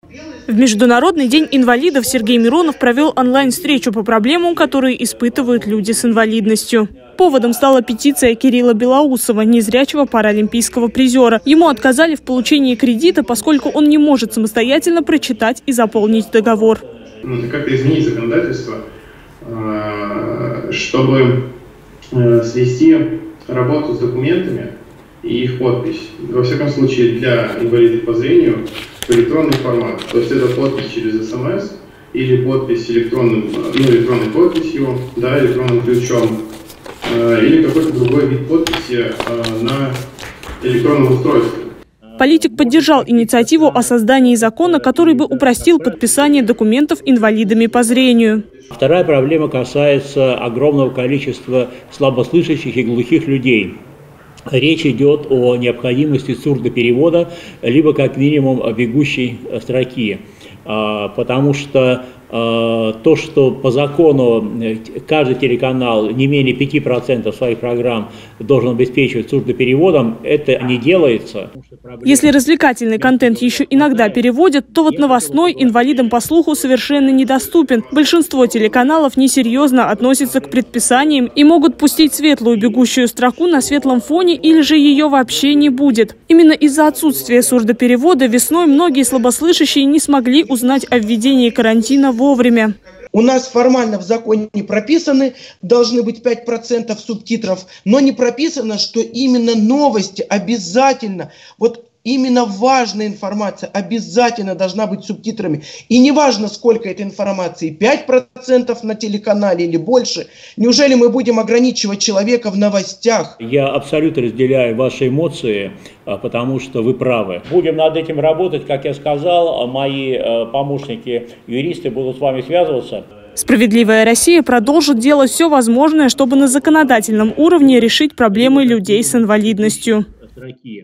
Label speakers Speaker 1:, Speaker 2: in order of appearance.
Speaker 1: В Международный день инвалидов Сергей Миронов провел онлайн-встречу по проблемам, которые испытывают люди с инвалидностью. Поводом стала петиция Кирилла Белоусова, незрячего паралимпийского призера. Ему отказали в получении кредита, поскольку он не может самостоятельно прочитать и заполнить договор.
Speaker 2: Как-то изменить законодательство, чтобы свести работу с документами и их подпись, во всяком случае для инвалидов по зрению, в электронный формат. То есть это подпись через СМС или подпись электронной подписью, да, электронным ключом, или какой-то другой вид подписи на электронном устройстве.
Speaker 1: Политик поддержал инициативу о создании закона, который бы упростил подписание документов инвалидами по зрению.
Speaker 3: Вторая проблема касается огромного количества слабослышащих и глухих людей. Речь идет о необходимости сурдоперевода, либо как минимум бегущей строки, потому что то, что по закону каждый телеканал не менее 5% своих программ должен обеспечивать сурдопереводом, это не делается.
Speaker 1: Если развлекательный контент еще иногда переводят, то вот новостной инвалидам по слуху совершенно недоступен. Большинство телеканалов несерьезно относятся к предписаниям и могут пустить светлую бегущую строку на светлом фоне или же ее вообще не будет. Именно из-за отсутствия сурдоперевода весной многие слабослышащие не смогли узнать о введении карантина вовремя.
Speaker 4: У нас формально в законе не прописаны, должны быть 5% субтитров, но не прописано, что именно новости обязательно, вот именно важная информация обязательно должна быть субтитрами. И неважно, сколько этой информации, 5% на телеканале или больше, неужели мы будем ограничивать человека в новостях?
Speaker 3: Я абсолютно разделяю ваши эмоции, потому что вы правы. Будем над этим работать, как я сказал, мои помощники, юристы будут с вами связываться.
Speaker 1: «Справедливая Россия» продолжит делать все возможное, чтобы на законодательном уровне решить проблемы людей с инвалидностью.